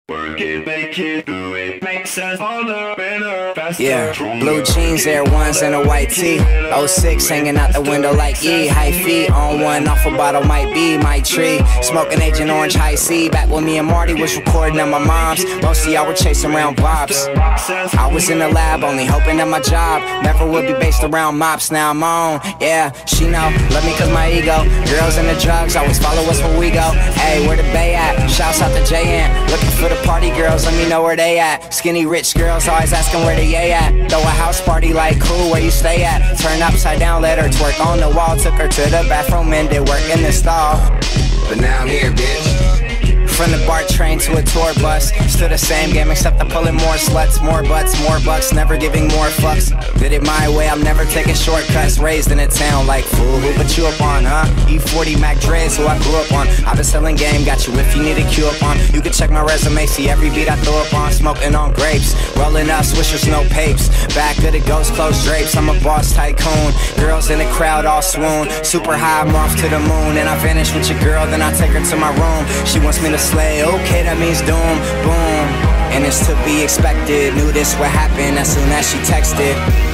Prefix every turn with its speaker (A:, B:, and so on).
A: Work it, make it, do it, makes us harder, better, faster.
B: Yeah, blue jeans, Air Ones, and a white tee. 06 hanging out the window like E. High feet on one, off a bottle might be my tree. Smoking Agent Orange High C. Back when me and Marty was recording at my mom's. Most of y'all were chasing around bobs. I was in the lab only hoping that my job never would be based around mops. Now I'm on, yeah, she know, love me cause my ego. Girls and the drugs always follow us where we go. Hey, where the Bay at? Shouts out to J-Ant. Looking for the party girls, let me know where they at. Skinny rich girls always asking where the yay at. Throw a house party like cool, where you stay at? Turn upside down, let her twerk on the wall. Took her to the bathroom and did work in the stall.
C: But now I'm here, bitch.
B: From the BART train to a tour bus, still the same game except I'm pulling more sluts, more butts, more bucks, never giving more fucks. Did it my way, I'm never taking shortcuts. Raised in a town like fool, who put you up on, huh? E40 Mac Dre's who I grew up on. I've been selling game, got you if you need a cue up on. You can check my resume, see every beat I throw up on. Smoking on grapes, rolling up swishers, no papes. Back of the ghost closed drapes, I'm a boss tycoon. Girls in the crowd all swoon, super high, I'm off to the moon. And I vanish with your girl, then I take her to my room. She wants me to slay, okay, that means doom, boom. And it's to be expected, knew this would happen as soon as she texted.